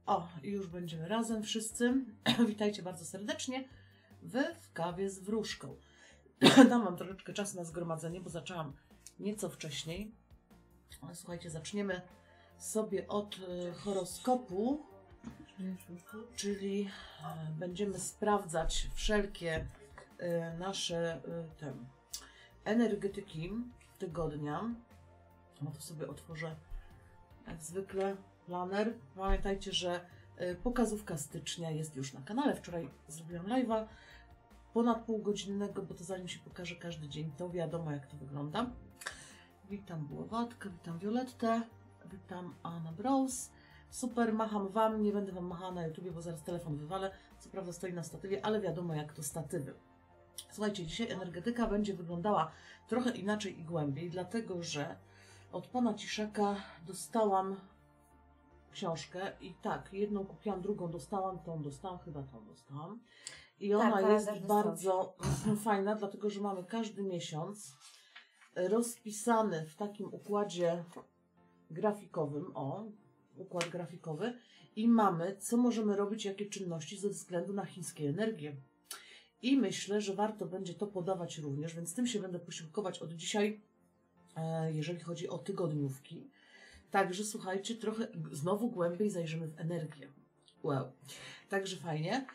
O, i już będziemy razem wszyscy. Witajcie bardzo serdecznie. Wy w kawie z wróżką. Dam wam troszeczkę czasu na zgromadzenie, bo zaczęłam nieco wcześniej. Ale słuchajcie, zaczniemy sobie od horoskopu, czyli będziemy sprawdzać wszelkie nasze energetyki tygodnia. No to sobie otworzę jak zwykle planer. Pamiętajcie, że pokazówka stycznia jest już na kanale. Wczoraj zrobiłam live'a ponad półgodzinnego, bo to zanim się pokaże każdy dzień, to wiadomo jak to wygląda. Witam Bułowatkę, witam Violettę, witam Anna Brose. Super, macham wam, nie będę wam machała na YouTubie, bo zaraz telefon wywalę. Co prawda stoi na statywie, ale wiadomo jak to statywy. Słuchajcie, dzisiaj energetyka będzie wyglądała trochę inaczej i głębiej, dlatego że od pana Ciszaka dostałam książkę i tak, jedną kupiłam, drugą dostałam, chyba tą dostałam. I ona jest bardzo fajna, dlatego że mamy każdy miesiąc rozpisany w takim układzie grafikowym, układ grafikowy i mamy, co możemy robić, jakie czynności ze względu na chińskie energie. I myślę, że warto będzie to podawać również, więc tym się będę posiłkować od dzisiaj, jeżeli chodzi o tygodniówki. Także słuchajcie, trochę znowu głębiej zajrzymy w energię. Wow. Także fajnie.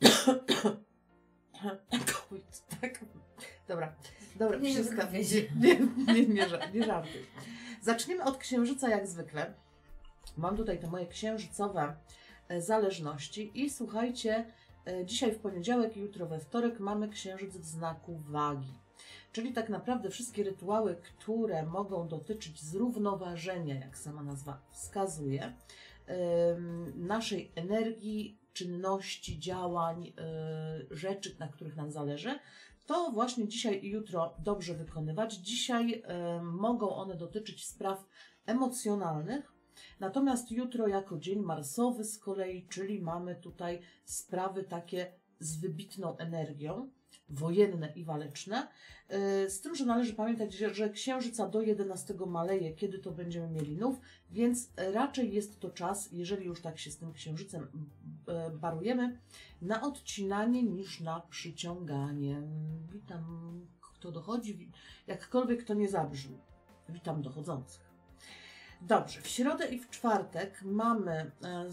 Tak? Dobra, nie żartuj. Zaczniemy od księżyca jak zwykle. Mam tutaj te moje księżycowe zależności i słuchajcie, dzisiaj w poniedziałek i jutro we wtorek mamy księżyc w znaku wagi. Czyli tak naprawdę wszystkie rytuały, które mogą dotyczyć zrównoważenia, jak sama nazwa wskazuje, naszej energii, czynności, działań, rzeczy, na których nam zależy, to właśnie dzisiaj i jutro dobrze wykonywać. Dzisiaj mogą one dotyczyć spraw emocjonalnych, natomiast jutro jako dzień marsowy z kolei, czyli mamy tutaj sprawy takie z wybitną energią, wojenne i waleczne, z tym, że należy pamiętać, że księżyca do 11 maleje, kiedy to będziemy mieli nów, więc raczej jest to czas, jeżeli już tak się z tym księżycem barujemy, na odcinanie niż na przyciąganie. Witam, kto dochodzi, jakkolwiek to nie zabrzmi. Witam dochodzących. Dobrze, w środę i w czwartek mamy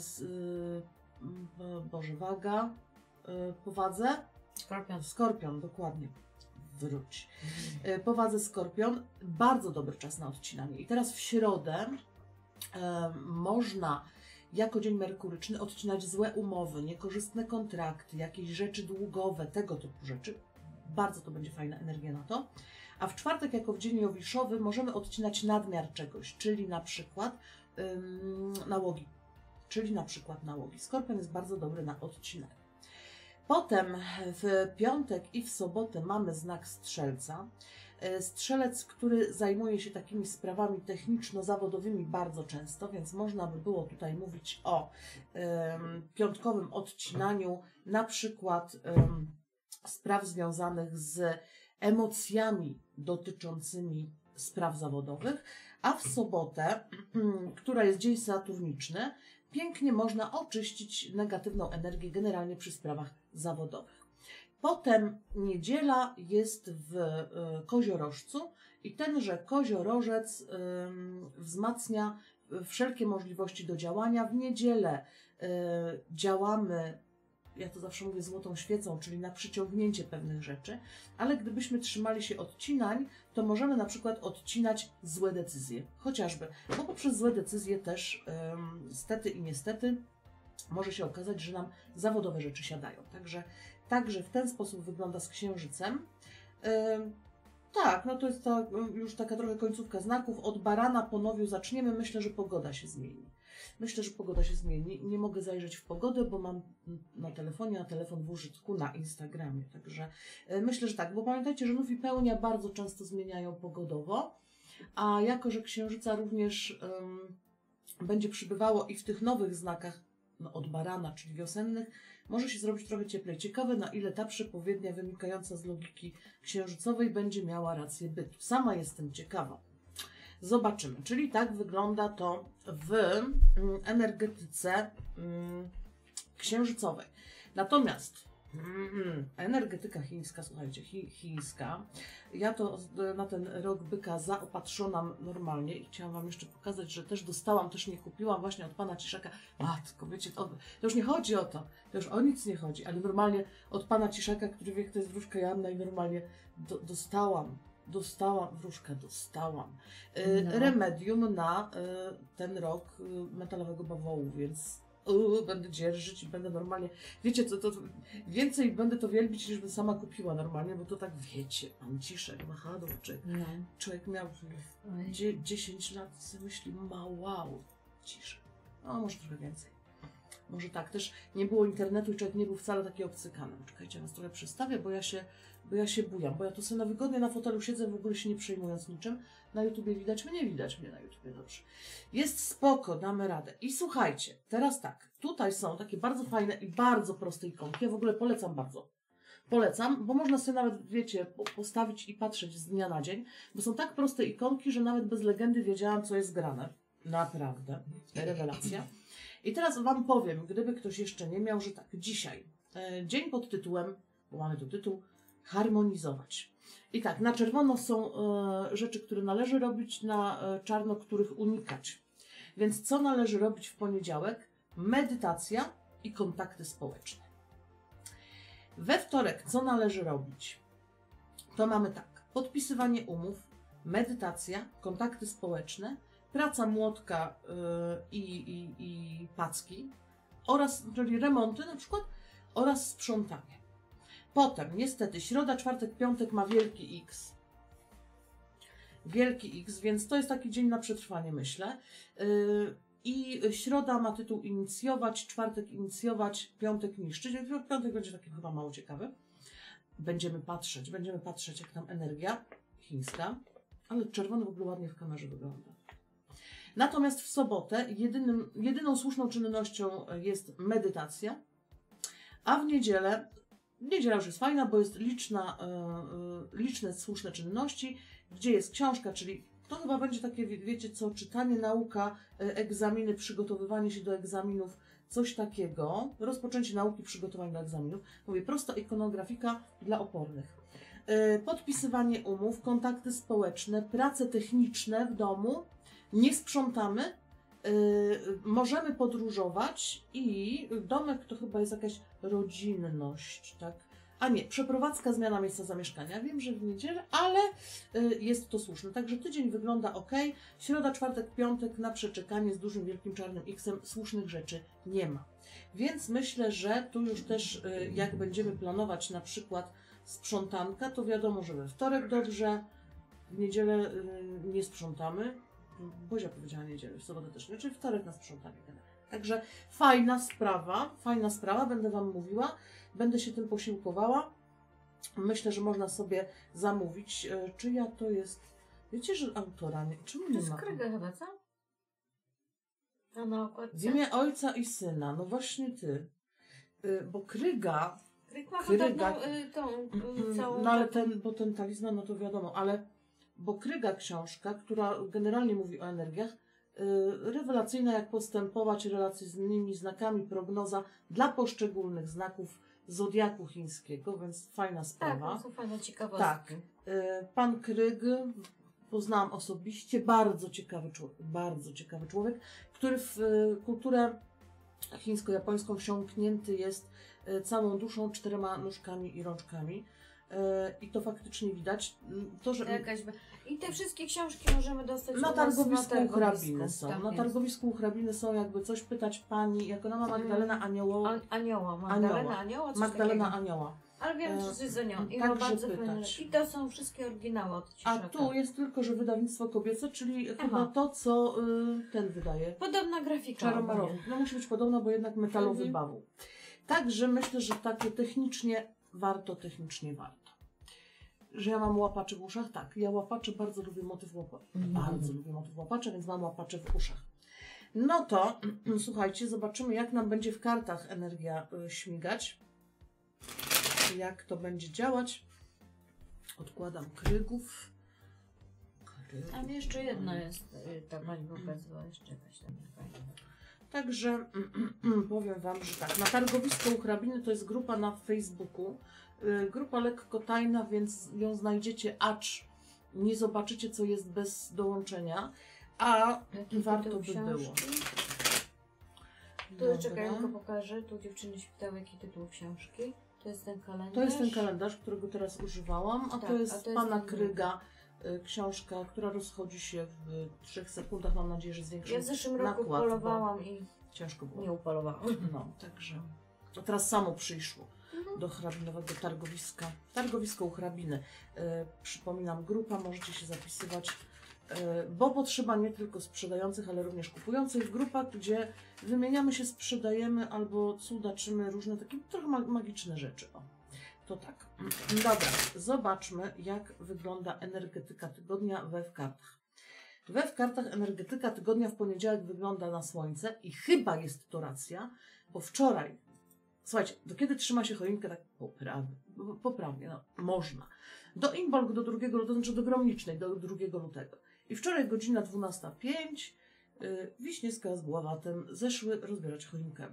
waga, powadze. Skorpion, dokładnie. Wróć. Powadze Skorpion. Bardzo dobry czas na odcinanie. I teraz w środę można jako dzień merkuryczny odcinać złe umowy, niekorzystne kontrakty, jakieś rzeczy długowe, tego typu rzeczy. Bardzo to będzie fajna energia na to. A w czwartek jako w dzień jowiszowy możemy odcinać nadmiar czegoś, czyli na przykład nałogi. Skorpion jest bardzo dobry na odcinanie. Potem w piątek i w sobotę mamy znak Strzelca. Strzelec, który zajmuje się takimi sprawami techniczno-zawodowymi bardzo często, więc można by było tutaj mówić o piątkowym odcinaniu na przykład spraw związanych z emocjami dotyczącymi spraw zawodowych, a w sobotę, która jest dzień saturniczny, pięknie można oczyścić negatywną energię generalnie przy sprawach zawodowych. Potem niedziela jest w koziorożcu i tenże koziorożec wzmacnia wszelkie możliwości do działania. W niedzielę działamy, ja to zawsze mówię, złotą świecą, czyli na przyciągnięcie pewnych rzeczy, ale gdybyśmy trzymali się odcinań, to możemy na przykład odcinać złe decyzje, chociażby, bo poprzez złe decyzje też stety i niestety może się okazać, że nam zawodowe rzeczy siadają. Także w ten sposób wygląda z księżycem. Tak, no to jest to już taka trochę końcówka znaków. Od barana po nowiu zaczniemy. Myślę, że pogoda się zmieni. Nie mogę zajrzeć w pogodę, bo mam na telefonie, a telefon w użytku na Instagramie. Także myślę, że tak, bo pamiętajcie, że nów i pełnia bardzo często zmieniają pogodowo, a jako że księżyca również będzie przybywało i w tych nowych znakach od barana, czyli wiosennych, może się zrobić trochę cieplej. Ciekawe, na ile ta przepowiednia wynikająca z logiki księżycowej będzie miała rację bytu. Sama jestem ciekawa. Zobaczymy. Czyli tak wygląda to w energetyce księżycowej. Natomiast energetyka chińska, słuchajcie, chińska, ja to na ten rok byka zaopatrzona normalnie i chciałam Wam jeszcze pokazać, że też dostałam, też nie kupiłam właśnie od pana Ciszaka. Matko, wiecie, to już nie chodzi o to już o nic nie chodzi, ale normalnie od pana Ciszaka, który wie, kto jest wróżka Joanna, i normalnie dostałam wróżkę, remedium na ten rok metalowego bawołu, więc będę dzierżyć i będę normalnie, wiecie co, to więcej będę to wielbić, niż bym sama kupiła normalnie, bo to tak wiecie, pan Ciszek, wahadło, człowiek miał 10 lat i sobie myśli, wow, Ciszek, no może trochę więcej. Może tak, też nie było internetu i człowiek nie był wcale taki obcykany. Czekajcie, ja was trochę przestawię, bo ja się bujam, bo ja tu sobie na wygodnie na fotelu siedzę, w ogóle się nie przejmując niczym. Na YouTubie widać mnie? Nie widać mnie na YouTubie, dobrze. Jest spoko, damy radę. I słuchajcie, teraz tak, tutaj są takie bardzo fajne i bardzo proste ikonki, ja w ogóle polecam bardzo. Polecam, bo można sobie nawet, wiecie, postawić i patrzeć z dnia na dzień, bo są tak proste ikonki, że nawet bez legendy wiedziałam, co jest grane. Naprawdę, rewelacja. I teraz Wam powiem, gdyby ktoś jeszcze nie miał, że tak, dzisiaj, dzień pod tytułem, bo mamy tu tytuł, harmonizować. I tak, na czerwono są rzeczy, które należy robić, na czarno, których unikać. Więc co należy robić w poniedziałek? Medytacja i kontakty społeczne. We wtorek co należy robić? To mamy tak, podpisywanie umów, medytacja, kontakty społeczne, praca młotka i packi, oraz, czyli remonty na przykład, oraz sprzątanie. Potem, niestety, środa, czwartek, piątek ma wielki X. Wielki X, więc to jest taki dzień na przetrwanie, myślę. I środa ma tytuł inicjować, czwartek inicjować, piątek niszczyć. Piątek będzie taki chyba mało ciekawy. Będziemy patrzeć jak tam energia chińska, ale czerwony w ogóle ładnie w kamerze wygląda. Natomiast w sobotę jedyną słuszną czynnością jest medytacja, a w niedzielę już jest fajna, bo jest liczne słuszne czynności, gdzie jest książka, czyli to chyba będzie takie, wiecie co, czytanie, nauka, egzaminy, przygotowywanie się do egzaminów, coś takiego, rozpoczęcie nauki, przygotowanie do egzaminów. Mówię, prosta ikonografika dla opornych. Podpisywanie umów, kontakty społeczne, prace techniczne w domu, nie sprzątamy, możemy podróżować i domek to chyba jest jakaś rodzinność, tak? A nie, przeprowadzka, zmiana miejsca zamieszkania. Wiem, że w niedzielę, ale jest to słuszne. Także tydzień wygląda ok. Środa, czwartek, piątek na przeczekanie z dużym, wielkim czarnym X-em. Słusznych rzeczy nie ma. Więc myślę, że tu już też jak będziemy planować na przykład sprzątanka, to wiadomo, że we wtorek dobrze, w niedzielę nie sprzątamy. Bozia powiedziała niedzielę, w sobotę też nie, czyli wtorek na sprzątanie. Także fajna sprawa, będę Wam mówiła, będę się tym posiłkowała. Myślę, że można sobie zamówić. Czyja to jest? Wiecie, że autora nie... Czemu nie ma? To jest Kryga chyba, co? A na okładce? W imię Ojca i Syna. No właśnie ty. Bo Kryga... Kryg ma podobną całą... No ale ten talizman, no to wiadomo, ale... Bo Kryga książka, która generalnie mówi o energiach, rewelacyjna, jak postępować, relacyjnymi znakami, prognoza dla poszczególnych znaków zodiaku chińskiego, więc fajna sprawa. Tak, to są fajne ciekawostki. Tak. Pan Kryg poznałam osobiście, bardzo ciekawy człowiek, który w kulturę chińsko-japońską wsiąknięty jest całą duszą, 4 nóżkami i rączkami. I to faktycznie widać. To, że... I te wszystkie książki możemy dostać na targowisku u hrabiny są. Tak, na targowisku u hrabiny są, jakby coś pytać pani, jak ona ma Magdalena Anioła. Magdalena Anioła. Ale wiem, że coś za nią. I tak, ma bardzo pytać. fajne. I to są wszystkie oryginały od Ciszaka. A tu jest tylko, że wydawnictwo kobiece, czyli chyba to, co ten wydaje. Podobna grafika. Czaromarowy. No musi być podobna, bo jednak metalowy bawoł. Także myślę, że takie technicznie warto. Że ja mam łapacze w uszach? Tak, ja łapacze bardzo lubię motyw łapacza. Bardzo lubię motyw łapacza, więc mam łapacze w uszach. No to słuchajcie, zobaczymy, jak nam będzie w kartach energia śmigać. Jak to będzie działać. Odkładam krygów. Tam jeszcze jedna jest, ta pani pokazywała, jeszcze jakaś tam fajna. Także powiem Wam, że tak, na targowisko u hrabiny to jest grupa na Facebooku, grupa lekko tajna, więc ją znajdziecie, acz nie zobaczycie, co jest bez dołączenia, a warto by było. Tu czekaj, tylko pokażę, tu dziewczyny się pytały, jaki tytuł książki. To jest ten kalendarz. To jest ten kalendarz, którego teraz używałam, a tak, to jest pana ten Kryga, książka, która rozchodzi się w 3 sekundach, mam nadzieję, że z większym Ja w zeszłym roku nakład, polowałam i ciężko było. nie upolowałam. No, także a teraz samo przyszło do hrabinowego targowiska. Targowisko u hrabiny. Przypominam, grupa, możecie się zapisywać, bo potrzeba nie tylko sprzedających, ale również kupujących. Grupa, gdzie wymieniamy się, sprzedajemy albo cudaczymy różne takie trochę magiczne rzeczy. O, to tak. Dobra, zobaczmy, jak wygląda energetyka tygodnia we kartach. W kartach energetyka tygodnia w poniedziałek wygląda na słońce i chyba jest to racja, bo wczoraj, słuchajcie, do kiedy trzyma się choinkę tak poprawnie, no, można. Do Imbolg do 2 lutego, to znaczy do Gromnicznej do 2 lutego. I wczoraj godzina 12:05 Wiśniewska z Gławatem zeszły rozbierać choinkę.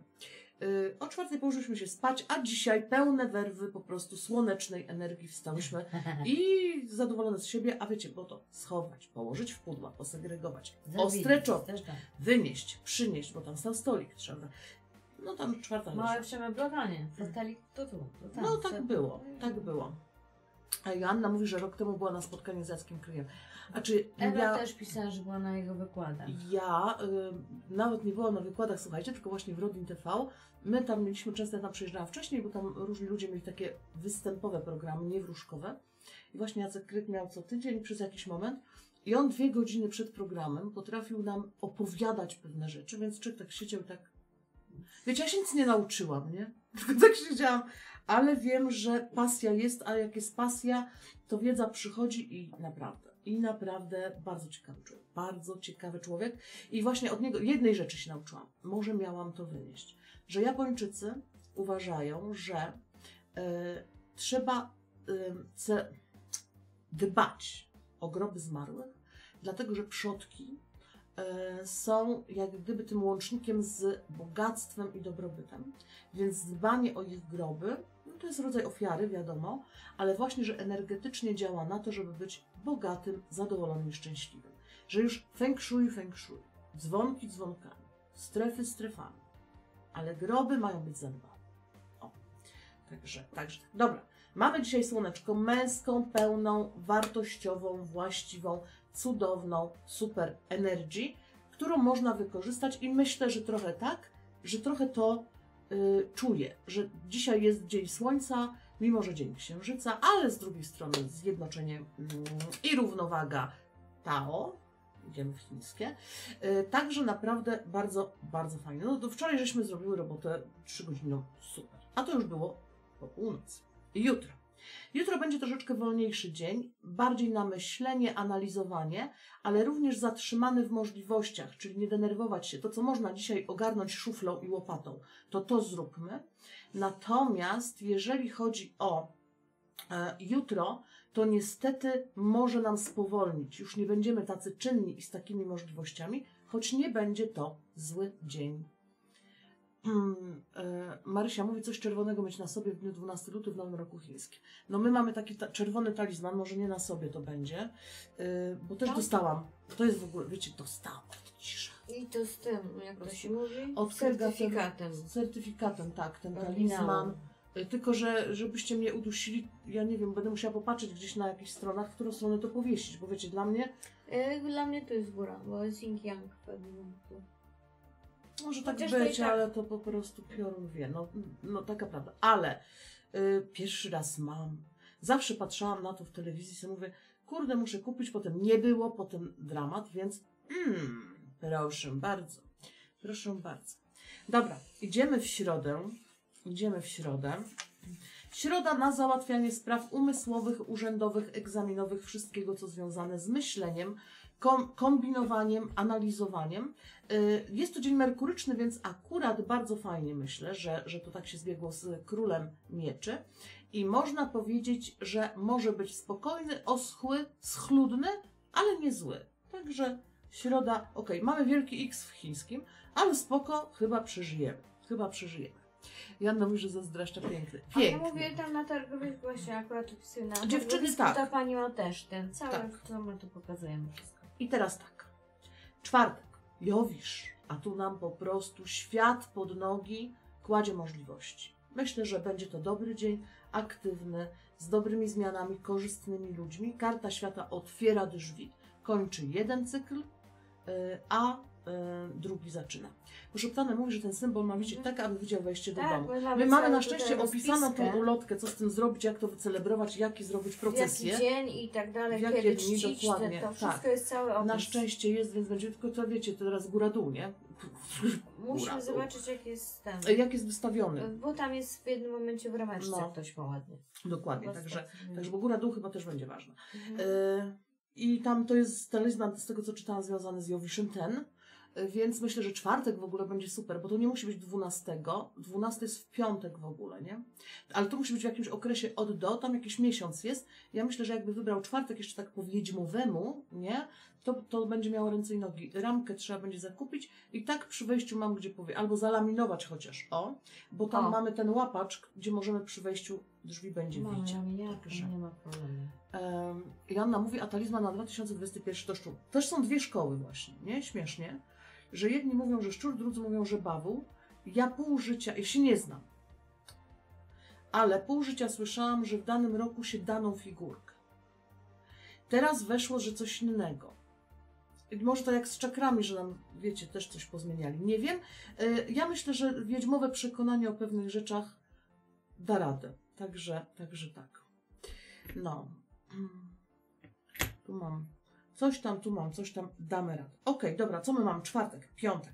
O 4:00 położyliśmy się spać, a dzisiaj pełne werwy po prostu słonecznej energii wstałyśmy i zadowolone z siebie, a wiecie, bo to schować, położyć w pudła, posegregować, ostreczować, wynieść, przynieść, bo tam stał stolik, trzeba. No tam 4:00. Małe przemeblowanie, fotelik to tu. To no tak było, tak było. A Joanna mówi, że rok temu była na spotkaniu z Jackiem Kryjem. A czy Ewa też pisała, że była na jego wykładach. Ja nawet nie byłam na wykładach, słuchajcie, tylko właśnie w Rodin TV. My tam mieliśmy, często ja tam przyjeżdżałam wcześniej, bo tam różni ludzie mieli takie występowe programy, nie wróżkowe. I właśnie Jacek Kryk miał co tydzień przez jakiś moment. I on 2 godziny przed programem potrafił nam opowiadać pewne rzeczy, więc człowiek tak siedział tak... Wiecie, ja się nic nie nauczyłam, nie? Tylko tak siedziałam, ale wiem, że pasja jest, a jak jest pasja, to wiedza przychodzi i naprawdę bardzo ciekawy człowiek. Bardzo ciekawy człowiek. I właśnie od niego jednej rzeczy się nauczyłam. Może miałam to wynieść. Że Japończycy uważają, że trzeba dbać o groby zmarłych, dlatego że przodki są jak gdyby tym łącznikiem z bogactwem i dobrobytem. Więc dbanie o ich groby, no to jest rodzaj ofiary, wiadomo, ale właśnie, że energetycznie działa na to, żeby być bogatym, zadowolonym i szczęśliwym. Że już feng shui, dzwonki dzwonkami, strefy strefami, ale groby mają być zadbane. O, także, dobra. Mamy dzisiaj słoneczko męską, pełną, wartościową, właściwą, cudowną, super energii, którą można wykorzystać i myślę, że trochę tak, że trochę to czuję, że dzisiaj jest dzień słońca, mimo że dzień księżyca, ale z drugiej strony zjednoczenie i równowaga Tao, idziemy w chińskie, także naprawdę bardzo, bardzo fajnie. No to wczoraj żeśmy zrobiły robotę 3 godziny, super, a to już było po północy. Jutro będzie troszeczkę wolniejszy dzień, bardziej na myślenie, analizowanie, ale również zatrzymany w możliwościach, czyli nie denerwować się. To, co można dzisiaj ogarnąć szuflą i łopatą, to zróbmy. Natomiast jeżeli chodzi o jutro, to niestety może nam spowolnić. Już nie będziemy tacy czynni i z takimi możliwościami, choć nie będzie to zły dzień. Marysia mówi, coś czerwonego mieć na sobie w dniu 12 lutego w Nowym Roku Chińskim. No my mamy taki czerwony talizman, może nie na sobie to będzie, bo też dostałam. To jest w ogóle, wiecie, dostałam. Cisza. I to z tym, jak to się mówi? Od certyfikatem. Z certyfikatem, tak, ten talizman. Tylko, że żebyście mnie udusili, ja nie wiem, będę musiała popatrzeć gdzieś na jakichś stronach, w którą stronę to powiesić, bo wiecie, dla mnie... Dla mnie to jest góra, bo jest yin yang pewnie. Może tak być, tak. Ale to po prostu piorun wie. No taka prawda. Ale pierwszy raz mam. Zawsze patrzyłam na to w telewizji i sobie mówię, kurde, muszę kupić, potem nie było, potem dramat, więc proszę bardzo. Proszę bardzo. Dobra, idziemy w środę. Środa na załatwianie spraw umysłowych, urzędowych, egzaminowych, wszystkiego, co związane z myśleniem, kombinowaniem, analizowaniem. Jest to dzień merkuryczny, więc akurat bardzo fajnie myślę, że to tak się zbiegło z Królem Mieczy. I można powiedzieć, że może być spokojny, oschły, schludny ale nie zły. Także środa, ok, mamy wielki X w chińskim, ale spoko, chyba przeżyjemy. Chyba przeżyjemy. Janna mówi, że zazdroszcza piękny. A ja Piękny. mówię tam na targowisku właśnie akurat opisuję na Dziewczyny, targowisku, tak. ta pani ma też ten cały, Tak. co my tu pokazujemy wszystko. I teraz tak. Czwartek. Jowisz. A tu nam po prostu świat pod nogi kładzie możliwości. Myślę, że będzie to dobry dzień, aktywny, z dobrymi zmianami, korzystnymi ludźmi. Karta świata otwiera drzwi. Kończy jeden cykl, a drugi zaczyna. Poszeptane mówi, że ten symbol ma widzieć tak, aby widział wejście do domu. My mamy na szczęście opisaną tą ulotkę, co z tym zrobić, jak to wycelebrować, jaki zrobić procesję. Jaki dzień i tak dalej, W jakie kiedy dni czcić, dokładnie, to wszystko tak. jest cały opis. Na szczęście jest, więc będzie tylko, to wiecie, to teraz góra-dół, nie? Musimy zobaczyć, jak jest ten. Jak jest wystawiony. Bo tam jest w jednym momencie w rameczce, No. ktoś ma ładnie. Dokładnie, Bo także tak. bo góra-dół chyba też będzie ważna. Mhm. I tam to jest talizman, z tego co czytałam, związany z Jowiszem ten, więc myślę, że czwartek w ogóle będzie super, bo to nie musi być 12. 12 jest w piątek w ogóle, nie? Ale to musi być w jakimś okresie od do, tam jakiś miesiąc jest. Ja myślę, że jakby wybrał czwartek jeszcze tak po wiedźmowemu, nie? To będzie miało ręce i nogi. Ramkę trzeba będzie zakupić i tak przy wejściu mam gdzie powie, albo zalaminować chociaż, bo tam mamy ten łapacz, gdzie możemy przy wejściu drzwi będzie widzieć. Także. Nie ma problemu. Joanna mówi, a talizman na 2021 to szczur. Też są dwie szkoły właśnie, nie? Śmiesznie, że jedni mówią, że szczur, drudzy mówią, że bawół. Ja pół życia, ja się nie znam, ale pół życia słyszałam, że w danym roku się daną figurkę. Teraz weszło, że coś innego. I może to jak z czakrami, że nam, wiecie, też coś pozmieniali. Nie wiem. Ja myślę, że wiedźmowe przekonanie o pewnych rzeczach da radę. Także tak. No. Tu mam coś tam, tu mam coś tam. Damy radę. Okej, dobra, co my mamy? Czwartek, piątek.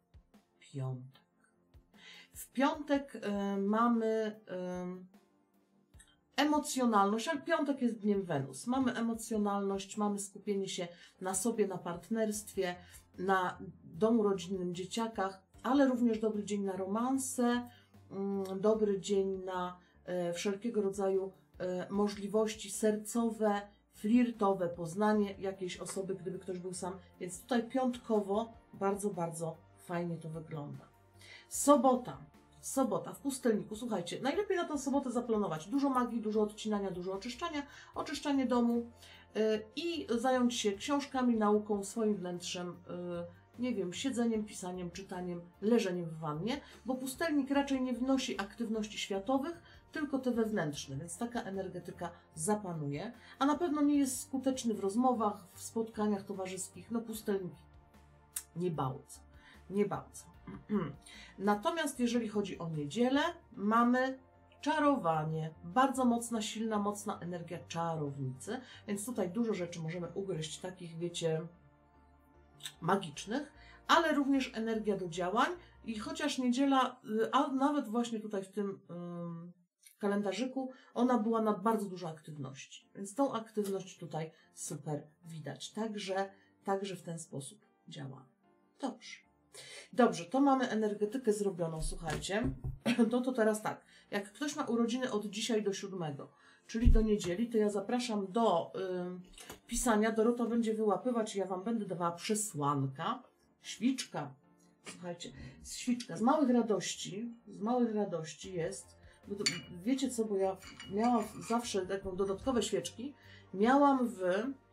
W piątek mamy emocjonalność, ale piątek jest dniem Wenus. Mamy emocjonalność, mamy skupienie się na sobie, na partnerstwie, na domu rodzinnym, dzieciakach, ale również dobry dzień na romanse, dobry dzień na wszelkiego rodzaju możliwości sercowe, flirtowe, poznanie jakiejś osoby, gdyby ktoś był sam. Więc tutaj piątkowo bardzo, bardzo fajnie to wygląda. Sobota w pustelniku. Słuchajcie, najlepiej na tę sobotę zaplanować. Dużo magii, dużo odcinania, dużo oczyszczania, oczyszczanie domu i zająć się książkami, nauką, swoim wnętrzem, nie wiem, siedzeniem, pisaniem, czytaniem, leżeniem w wannie, bo pustelnik raczej nie wnosi aktywności światowych, tylko te wewnętrzne, więc taka energetyka zapanuje, a na pewno nie jest skuteczny w rozmowach, w spotkaniach towarzyskich. No pustelnik nie bardzo. Natomiast jeżeli chodzi o niedzielę, mamy czarowanie. Bardzo mocna, silna, mocna energia czarownicy, więc tutaj dużo rzeczy możemy ugryźć, takich wiecie, magicznych, ale również energia do działań i chociaż niedziela, a nawet właśnie tutaj w tym kalendarzyku, ona była na bardzo dużo aktywności, więc tą aktywność tutaj super widać. Także w ten sposób działa. Dobrze, to mamy energetykę zrobioną, słuchajcie. To teraz tak, jak ktoś ma urodziny od dzisiaj do 7, czyli do niedzieli, to ja zapraszam do pisania. Dorota będzie wyłapywać i ja Wam będę dawała przesłanka. Świczka, słuchajcie, świczka z małych radości jest, wiecie co, bo ja miałam zawsze taką dodatkowe świeczki, miałam w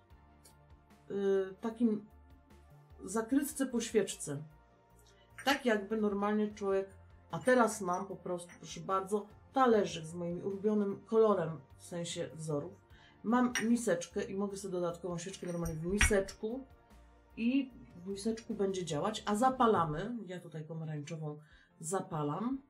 takim zakrytce po świeczce. Tak jakby normalnie człowiek, a teraz mam po prostu, proszę bardzo, talerzyk z moim ulubionym kolorem, w sensie wzorów. Mam miseczkę i mogę sobie dodatkową świeczkę normalnie w miseczku i w miseczku będzie działać, a zapalamy, ja tutaj pomarańczową zapalam.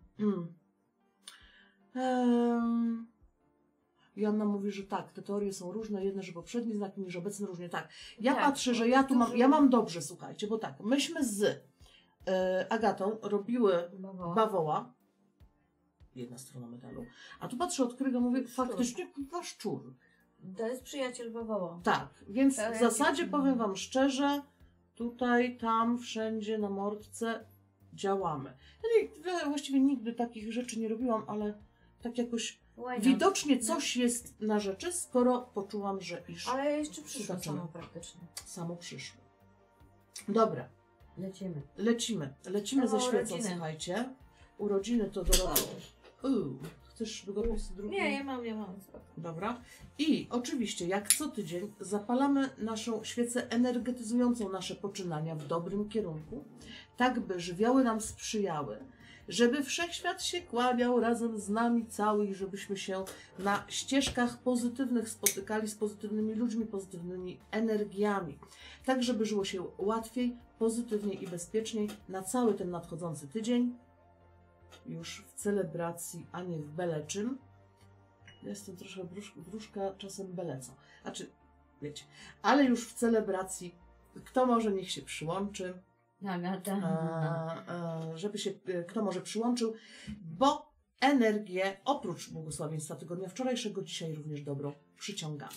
Joanna mówi, że tak, te teorie są różne, jedne, że poprzedni znak, niż obecny różnie, tak. Ja Tak, patrzę, że ja tu mam, ja mam dobrze, słuchajcie, bo tak, myśmy z Agatą robiły bawoła, jedna strona medalu, a tu patrzę od Kryga, mówię, faktycznie chyba szczur. To jest przyjaciel bawoła. Tak, więc To w zasadzie powiem Wam szczerze, tutaj, tam, wszędzie na mordce działamy. Ja właściwie nigdy takich rzeczy nie robiłam, ale tak jakoś Why not? widocznie coś jest na rzeczy, skoro poczułam, że iż Ale jeszcze przyszło Zobaczymy. samo praktycznie. samo przyszło. Dobra, Lecimy. lecimy ze O, świecą, urodziny. słuchajcie. Urodziny to Doroty. Chcesz długopis drugi? Nie, ja mam. Dobra. I oczywiście, jak co tydzień, zapalamy naszą świecę energetyzującą nasze poczynania w dobrym kierunku, tak by żywioły nam sprzyjały, żeby wszechświat się kłaniał razem z nami cały i żebyśmy się na ścieżkach pozytywnych spotykali z pozytywnymi ludźmi, pozytywnymi energiami, tak żeby żyło się łatwiej, pozytywniej i bezpieczniej na cały ten nadchodzący tydzień, już w celebracji, a nie w byle czym. Jestem troszkę wróżka, czasem belecą. Znaczy, wiecie, ale już w celebracji, kto może, niech się przyłączy. Żeby się kto może przyłączył, bo energię, oprócz błogosławieństwa tygodnia wczorajszego, dzisiaj również dobro przyciągamy.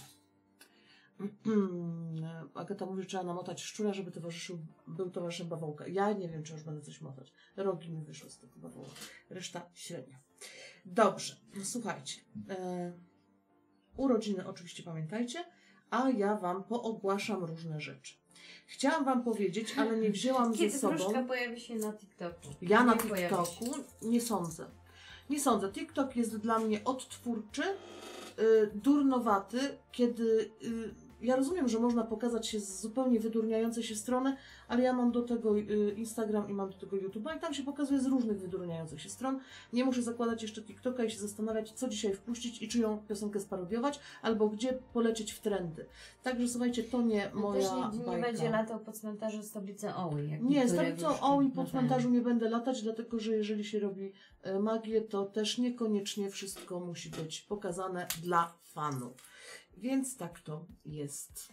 Agata mówi, że trzeba namotać szczura, żeby był towarzyszem bawołka. Ja nie wiem, czy już będę coś motać. Rogi mi wyszły z tego bawołka. Reszta średnia. Dobrze, słuchajcie. Urodziny oczywiście pamiętajcie, a ja Wam poogłaszam różne rzeczy. Chciałam Wam powiedzieć, ale nie wzięłam Kiedy ze sobą... wróżka pojawi się na TikToku? Ja na Nie pojawi TikToku się. nie sądzę. Nie sądzę. TikTok jest dla mnie odtwórczy, durnowaty, kiedy... Ja rozumiem, że można pokazać się z zupełnie wydurniającej się strony, ale ja mam do tego Instagram i mam do tego YouTube'a i tam się pokazuje z różnych wydurniających się stron. Nie muszę zakładać jeszcze TikToka i się zastanawiać, co dzisiaj wpuścić i czyją piosenkę sparodiować, albo gdzie polecieć w trendy. Także słuchajcie, to nie moja Też nigdy nie bajka. będzie latał po cmentarzu z tablicą Oły. jak Nie, z niektóre tablicą wróżki. Oły po No cmentarzu nie będę latać, dlatego że jeżeli się robi magię, to też niekoniecznie wszystko musi być pokazane dla fanu. Więc tak to jest.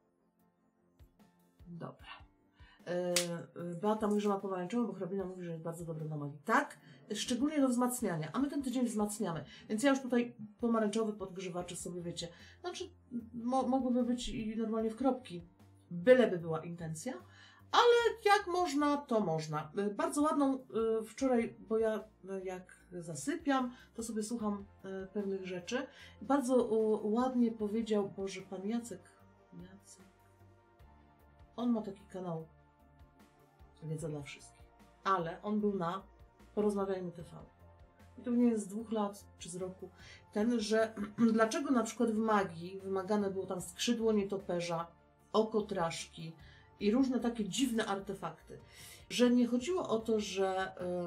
Dobra. Beata mówi, że ma pomarańczową, bo hrabina mówi, że jest bardzo dobra na magii. Tak, szczególnie do wzmacniania, a my ten tydzień wzmacniamy. Więc ja już tutaj pomarańczowe podgrzewacze sobie, wiecie, znaczy mogłyby być i normalnie w kropki, byleby była intencja, ale jak można, to można. Bardzo ładną wczoraj, bo ja jak zasypiam, to sobie słucham pewnych rzeczy. Bardzo ładnie powiedział, Boże, pan Jacek, on ma taki kanał Wiedza dla wszystkich, ale on był na Porozmawiajmy TV. I to nie jest z 2 lat czy z roku. Ten, że dlaczego na przykład w magii wymagane było tam skrzydło nietoperza, oko traszki i różne takie dziwne artefakty. Że nie chodziło o to, że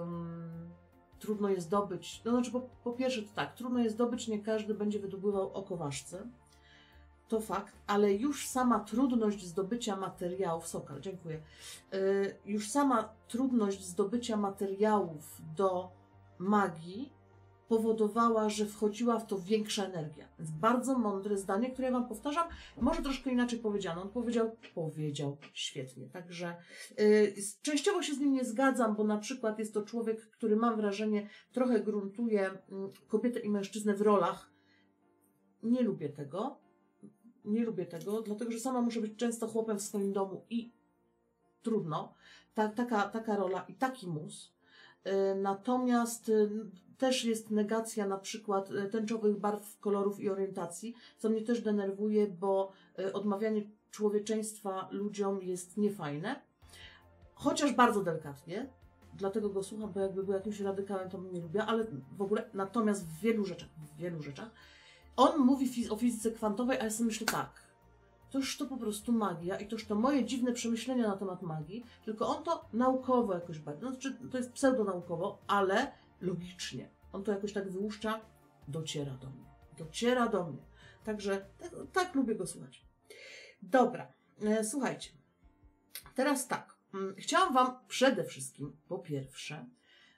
trudno jest zdobyć, no znaczy po pierwsze to tak, trudno jest zdobyć, nie każdy będzie wydobywał oko ważce. To fakt, ale już sama trudność zdobycia materiałów, Sokal, dziękuję, już sama trudność zdobycia materiałów do magii powodowała, że wchodziła w to większa energia. Więc bardzo mądre zdanie, które ja Wam powtarzam, może troszkę inaczej powiedziano. On powiedział świetnie. Także częściowo się z nim nie zgadzam, bo na przykład jest to człowiek, który mam wrażenie trochę gruntuje kobietę i mężczyznę w rolach. Nie lubię tego. Nie lubię tego, dlatego że sama muszę być często chłopem w swoim domu i trudno. Taka rola i taki mus. Natomiast też jest negacja na przykład tęczowych barw, kolorów i orientacji, co mnie też denerwuje, bo odmawianie człowieczeństwa ludziom jest niefajne. Chociaż bardzo delikatnie, dlatego go słucham, bo jakby był jakimś radykałem, to mnie nie lubię, ale w ogóle, natomiast w wielu rzeczach, on mówi o fizyce kwantowej, a ja sobie myślę tak, toż to po prostu magia i toż to moje dziwne przemyślenia na temat magii, tylko on to naukowo jakoś bardzo, znaczy to jest pseudonaukowo, ale logicznie. On to jakoś tak wyłuszcza, dociera do mnie. Także tak lubię go słuchać. Dobra, słuchajcie, teraz tak, chciałam Wam przede wszystkim, po pierwsze,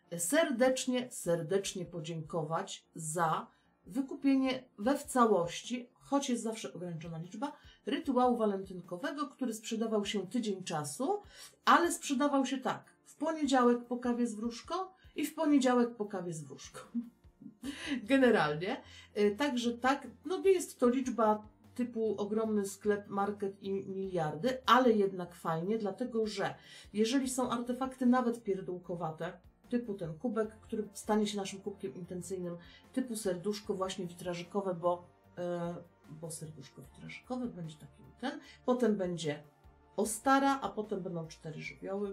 serdecznie podziękować za wykupienie w całości, choć jest zawsze ograniczona liczba, rytuału walentynkowego, który sprzedawał się tydzień czasu, ale sprzedawał się tak, w poniedziałek po kawie z wróżką i w poniedziałek po kawie z wróżką. Generalnie. Także tak, no nie jest to liczba typu ogromny sklep, market i miliardy, ale jednak fajnie, dlatego że jeżeli są artefakty nawet pierdółkowate, typu ten kubek, który stanie się naszym kubkiem intencyjnym, typu serduszko właśnie witrażykowe, bo serduszko witrażykowe będzie taki ten, potem będzie ostara, a potem będą 4 żywioły.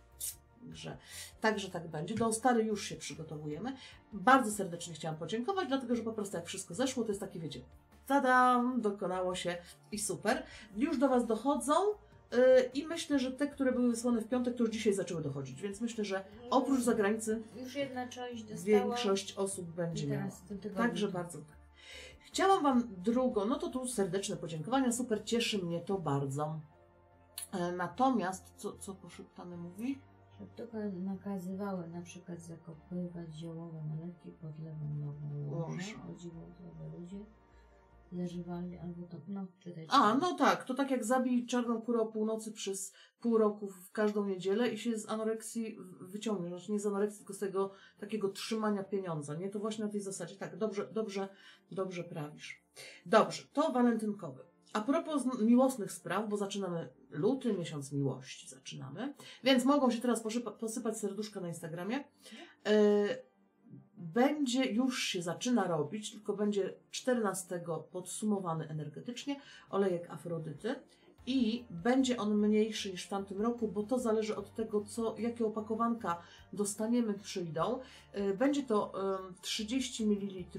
Także tak będzie. Do ostary już się przygotowujemy. Bardzo serdecznie chciałam podziękować, dlatego że po prostu jak wszystko zeszło, to jest takie, wiecie, tadam, dokonało się i super. Już do Was dochodzą i myślę, że te, które były wysłane w piątek, to już dzisiaj zaczęły dochodzić, więc myślę, że oprócz zagranicy już jedna część dostała. Większość osób będzie miała. Także bardzo tak. Chciałam Wam no to tu serdeczne podziękowania, super, cieszy mnie to bardzo. Natomiast, co poszeptane mówi? Szeptuchy nakazywały na przykład zakopywać ziołowe nalewki pod lewą nogą łoże. Chodziło o ludzie, zażywali albo to, no czytaj. No tak, to tak jak zabij czarną kurę o północy przez pół roku w każdą niedzielę i się z anoreksji wyciągnie, znaczy nie z anoreksji, tylko z tego takiego trzymania pieniądza, nie? To właśnie na tej zasadzie, tak, dobrze prawisz. Dobrze, to walentynkowy. A propos miłosnych spraw, bo zaczynamy luty, miesiąc miłości zaczynamy, więc mogą się teraz posypać serduszka na Instagramie. Już się zaczyna robić, tylko będzie 14 podsumowany energetycznie olejek Afrodyty i będzie on mniejszy niż w tamtym roku, bo to zależy od tego, jakie opakowanka dostaniemy, przyjdą. Będzie to 30 ml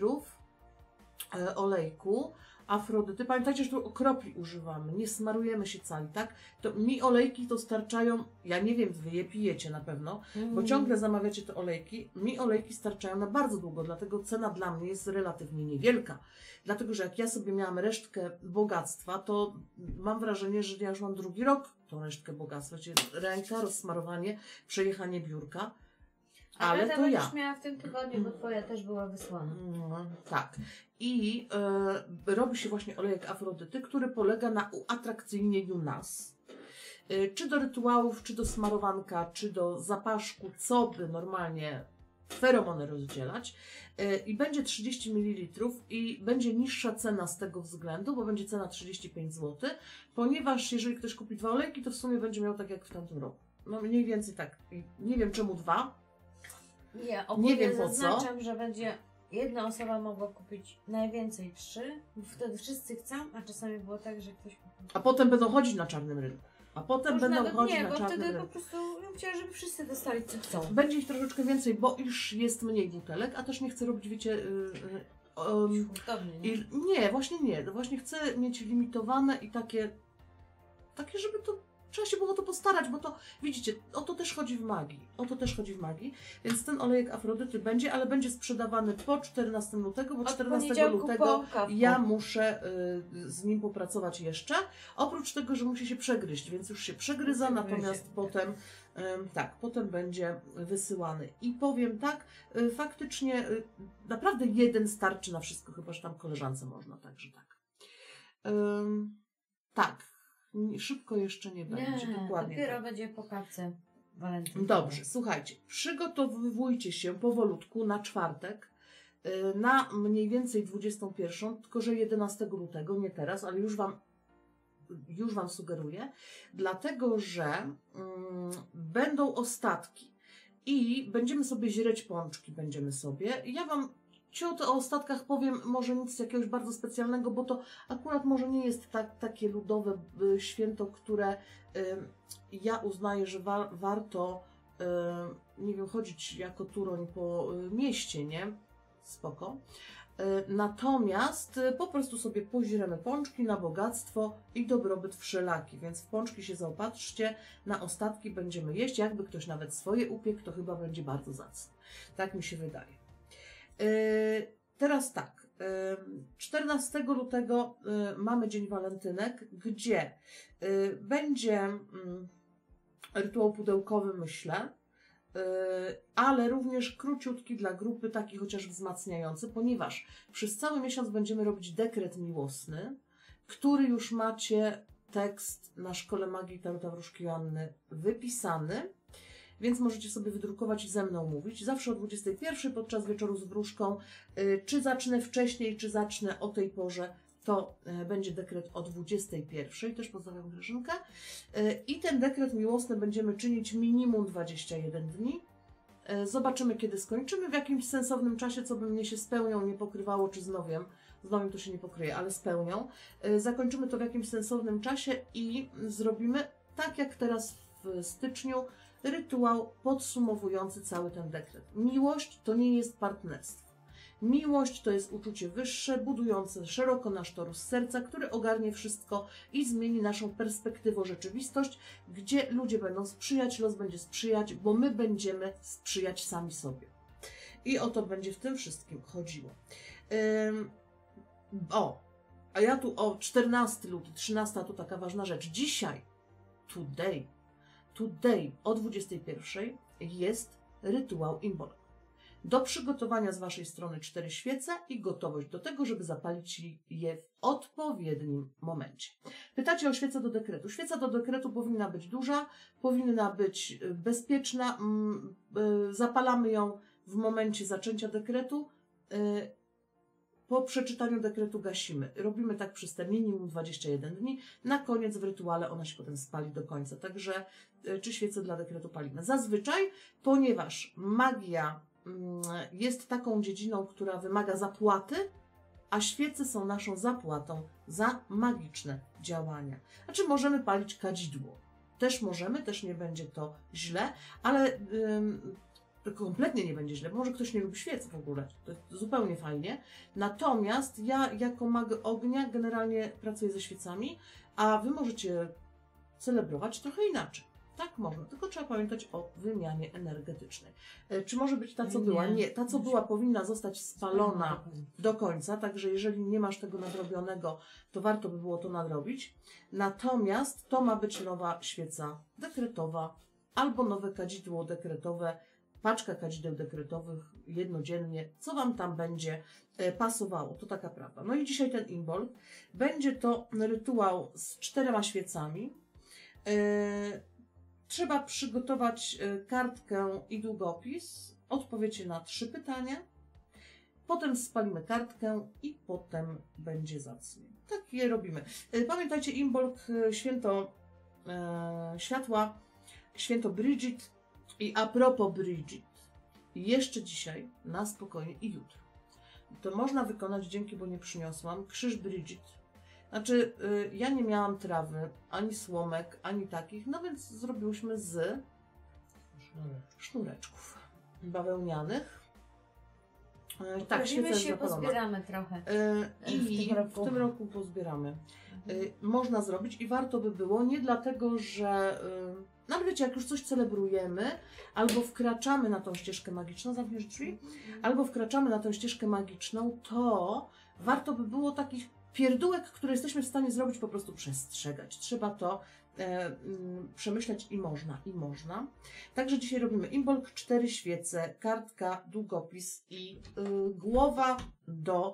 olejku Afrodyty. Pamiętajcie, że tu okropli używamy, nie smarujemy się cali, tak? To mi olejki to starczają, ja nie wiem, wy je pijecie na pewno, bo ciągle zamawiacie te olejki. Mi olejki starczają na bardzo długo, dlatego cena dla mnie jest relatywnie niewielka. Dlatego, że jak ja sobie miałam resztkę bogactwa, to mam wrażenie, że ja już mam drugi rok tą resztkę bogactwa, czyli ręka, rozsmarowanie, przejechanie biurka. Ale to ja. Już miała w tym tygodniu, bo twoja też była wysłana. Tak. I robi się właśnie olejek Afrodyty, który polega na uatrakcyjnieniu nas. Czy do rytuałów, czy do smarowanka, czy do zapaszku, co by normalnie feromony rozdzielać. I będzie 30 ml i będzie niższa cena z tego względu, bo będzie cena 35 zł, ponieważ jeżeli ktoś kupi 2 olejki, to w sumie będzie miał tak jak w tamtym roku. No mniej więcej tak. Nie wiem czemu 2. Nie wiem po co. Zaznaczam, że będzie jedna osoba mogła kupić najwięcej 3, bo wtedy wszyscy chcą, a czasami było tak, że ktoś kupił. A potem będą chodzić na czarnym rynku. A potem będą chodzić na czarnym rynku. Nie, bo wtedy po prostu chciałam, żeby wszyscy dostali co chcą. Będzie ich troszeczkę więcej, bo już jest mniej butelek, a też nie chcę robić, wiecie... Nie, właśnie nie. Właśnie chcę mieć limitowane i takie, żeby to... Trzeba się było to postarać, bo to, widzicie, o to też chodzi w magii. Więc ten olejek Afrodyty będzie, ale będzie sprzedawany po 14 lutego, bo 14 lutego ja muszę z nim popracować jeszcze. Oprócz tego, że musi się przegryźć, więc już się przegryza, natomiast potem będzie wysyłany. I powiem tak, faktycznie naprawdę jeden starczy na wszystko, chyba że tam koleżance można, także tak. Tak. Szybko jeszcze nie będzie. Dokładnie dopiero tak. będzie po kapce walentynkowej. Dobrze, słuchajcie, przygotowujcie się powolutku na czwartek, na mniej więcej 21, tylko że 11 lutego, nie teraz, ale już Wam sugeruję, dlatego że będą ostatki i będziemy sobie źreć pączki, Ja Wam o ostatkach powiem, może nic jakiegoś bardzo specjalnego, bo to akurat może nie jest takie ludowe święto, które ja uznaję, że warto, nie wiem, chodzić jako turoń po mieście, nie? Spoko. Natomiast po prostu sobie poźremy pączki na bogactwo i dobrobyt wszelaki, więc w pączki się zaopatrzcie, na ostatki będziemy jeść. Jakby ktoś nawet swoje upiekł, to chyba będzie bardzo zacne. Tak mi się wydaje. Teraz tak, 14 lutego mamy Dzień Walentynek, gdzie będzie rytuał pudełkowy, myślę, ale również króciutki dla grupy, taki chociaż wzmacniający, ponieważ przez cały miesiąc będziemy robić dekret miłosny, który już macie tekst na Szkole Magii Tarota Wróżki Joanny wypisany, więc możecie sobie wydrukować i ze mną mówić. Zawsze o 21 podczas wieczoru z wróżką. Czy zacznę wcześniej, czy zacznę o tej porze, to będzie dekret o 21. Też pozdrawiam Grażynkę. I ten dekret miłosny będziemy czynić minimum 21 dni. Zobaczymy, kiedy skończymy w jakimś sensownym czasie, co by mnie się z pełnią nie pokrywało, czy z nowiem. Z nowiem to się nie pokryje, ale z pełnią. Zakończymy to w jakimś sensownym czasie i zrobimy, tak jak teraz w styczniu, rytuał podsumowujący cały ten dekret. Miłość to nie jest partnerstwo. Miłość to jest uczucie wyższe, budujące szeroko nasz torus serca, który ogarnie wszystko i zmieni naszą perspektywę rzeczywistość, gdzie ludzie będą sprzyjać, los będzie sprzyjać, bo my będziemy sprzyjać sami sobie. I o to będzie w tym wszystkim chodziło. A ja tu o 14 luty, 13 to taka ważna rzecz. Dzisiaj, today o 21 jest rytuał Imbolc. Do przygotowania z Waszej strony 4 świece i gotowość do tego, żeby zapalić je w odpowiednim momencie. Pytacie o świecę do dekretu. Świeca do dekretu powinna być duża, powinna być bezpieczna. Zapalamy ją w momencie zaczęcia dekretu. Po przeczytaniu dekretu gasimy. Robimy tak przez te minimum 21 dni. Na koniec w rytuale ona się potem spali do końca. Także czy świecę dla dekretu palimy? Zazwyczaj, ponieważ magia jest taką dziedziną, która wymaga zapłaty, a świece są naszą zapłatą za magiczne działania. Znaczy możemy palić kadzidło. Też możemy, też nie będzie to źle, ale kompletnie nie będzie źle. Może ktoś nie lubi świec w ogóle. To jest zupełnie fajnie. Natomiast ja jako mag ognia generalnie pracuję ze świecami, a Wy możecie celebrować trochę inaczej. Tak można, tylko trzeba pamiętać o wymianie energetycznej. Czy może być ta, co była? Nie, ta, co była, powinna zostać spalona do końca, także jeżeli nie masz tego nadrobionego, to warto by było to nadrobić. Natomiast to ma być nowa świeca dekretowa albo nowe kadzidło dekretowe, paczka kadzideł dekretowych jednodziennie, co Wam tam będzie pasowało. To taka prawda. No i dzisiaj ten Imbolc. Będzie to rytuał z 4 świecami. Trzeba przygotować kartkę i długopis, odpowiecie na 3 pytania, potem spalimy kartkę i potem będzie zacnie. Tak je robimy. Pamiętajcie, Imbolc, święto światła, święto Bridget i a propos Bridget, jeszcze dzisiaj, na spokojnie i jutro. To można wykonać, dzięki, bo nie przyniosłam, krzyż Bridget. Znaczy, ja nie miałam trawy, ani słomek, ani takich, no więc zrobiłyśmy z sznureczków bawełnianych. Tak, świeca jest zapalona. Pozbieramy trochę. I w tym roku pozbieramy. Można zrobić i warto by było, nie dlatego, że nawet wiecie, jak już coś celebrujemy, albo wkraczamy na tą ścieżkę magiczną, zamkniesz drzwi, albo wkraczamy na tą ścieżkę magiczną, to warto by było takich pierdółek, które jesteśmy w stanie zrobić, po prostu przestrzegać. Trzeba to przemyśleć i można. Także dzisiaj robimy Imbolc, 4 świece, kartka, długopis i głowa do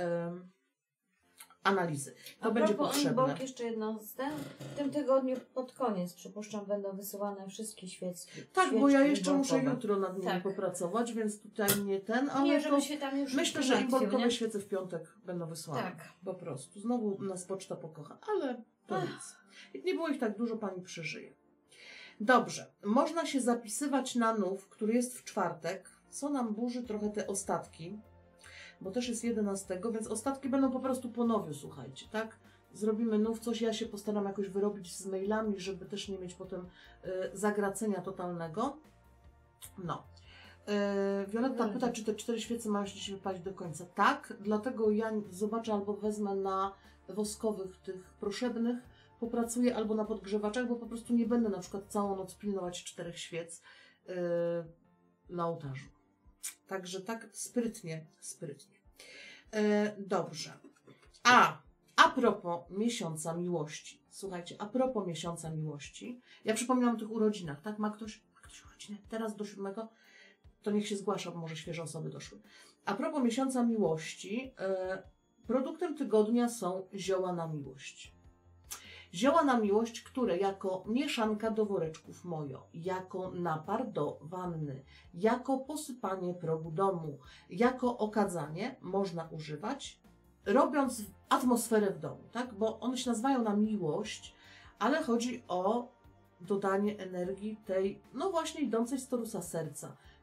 analizy. To będzie potrzebne. Imbolc, jeszcze jedno z tym. W tym tygodniu pod koniec, przypuszczam, będą wysyłane wszystkie świecki. Tak, bo ja jeszcze muszę jutro nad nimi popracować, więc tutaj nie ten, ale nie, żeby się tam już myślę, że imbolcowe świece w piątek będą wysłane. Tak. Po prostu. Znowu nas poczta pokocha, ale to nic. Nie było ich tak dużo, pani przeżyje. Dobrze. Można się zapisywać na nów, który jest w czwartek, co nam burzy trochę te ostatki, bo też jest 11, więc ostatki będą po prostu po nowiu, słuchajcie, tak? Zrobimy nów, coś ja się postaram jakoś wyrobić z mailami, żeby też nie mieć potem zagracenia totalnego. No. Violetta pyta, czy te 4 świece mają się dzisiaj wypalić do końca. Tak, dlatego ja zobaczę albo wezmę na woskowych tych proszebnych, popracuję albo na podgrzewaczach, bo po prostu nie będę na przykład całą noc pilnować 4 świec na ołtarzu. Także tak sprytnie. Dobrze. A propos miesiąca miłości. Słuchajcie, a propos miesiąca miłości. Ja przypominam o tych urodzinach, tak? Ma ktoś urodziny? Teraz do 7? To niech się zgłasza, bo może świeże osoby doszły. A propos miesiąca miłości, produktem tygodnia są zioła na miłość. Zioła na miłość, które jako mieszanka do woreczków mojo, jako napar do wanny, jako posypanie progu domu, jako okadzanie można używać, robiąc atmosferę w domu, tak? Bo one się nazywają na miłość, ale chodzi o dodanie energii tej, no właśnie idącej z torusa serca.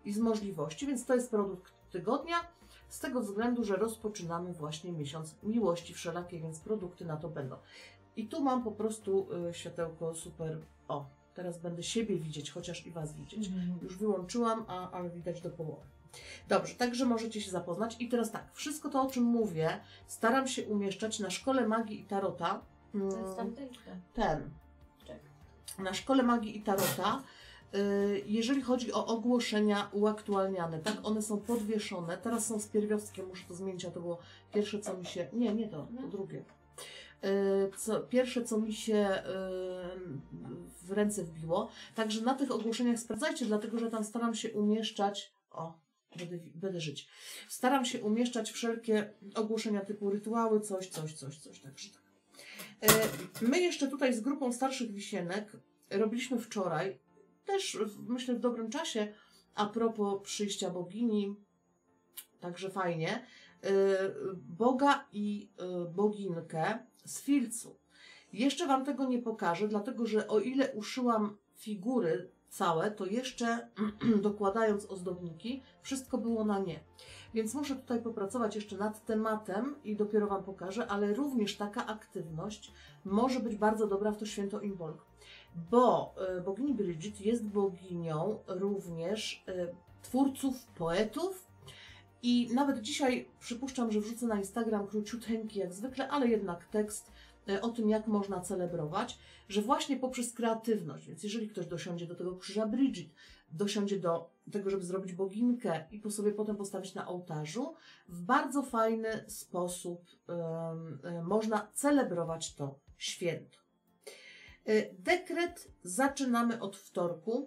i z możliwości, więc to jest produkt tygodnia, z tego względu, że rozpoczynamy właśnie miesiąc miłości wszelakiej, więc produkty na to będą. I tu mam po prostu światełko super, o, teraz będę siebie widzieć, chociaż i Was widzieć. Już wyłączyłam, ale widać do połowy. Dobrze, także możecie się zapoznać. I teraz tak, wszystko to, o czym mówię, staram się umieszczać na Szkole Magii i Tarota. To jest tamten? Ten. Czek. Na Szkole Magii i Tarota, jeżeli chodzi o ogłoszenia uaktualniane, tak, one są podwieszone. Teraz są z pierwiastkiem, muszę to zmienić, a to było pierwsze, co mi się... Nie to drugie. Pierwsze, co mi się w ręce wbiło. Także na tych ogłoszeniach sprawdzajcie, dlatego że tam staram się umieszczać... O, będę żyć. Staram się umieszczać wszelkie ogłoszenia typu rytuały, coś. Także tak. My jeszcze tutaj z grupą starszych wisienek robiliśmy wczoraj, też myślę w dobrym czasie, a propos przyjścia bogini, także fajnie, Boga i boginkę z filcu. Jeszcze Wam tego nie pokażę, dlatego że o ile uszyłam figury całe, to jeszcze dokładając ozdobniki, wszystko było na nie. Więc muszę tutaj popracować jeszcze nad tematem i dopiero Wam pokażę, ale również taka aktywność może być bardzo dobra w to święto Imbolc, bo bogini Bridget jest boginią również twórców, poetów i nawet dzisiaj przypuszczam, że wrzucę na Instagram króciuteńki jak zwykle, ale jednak tekst o tym, jak można celebrować, że właśnie poprzez kreatywność, więc jeżeli ktoś dosiądzie do tego krzyża Bridget, dosiądzie do tego, żeby zrobić boginkę i sobie potem postawić na ołtarzu, w bardzo fajny sposób można celebrować to święto. Dekret zaczynamy od wtorku.